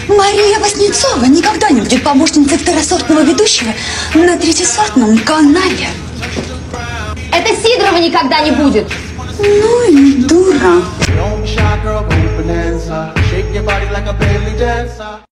Мария Васнецова никогда не будет помощницей второсортного ведущего на третьесортном канале. Это Сидорова никогда не будет. Ну и дура. Don't be shy, girl, go bonanza. Shake your body like a belly dancer.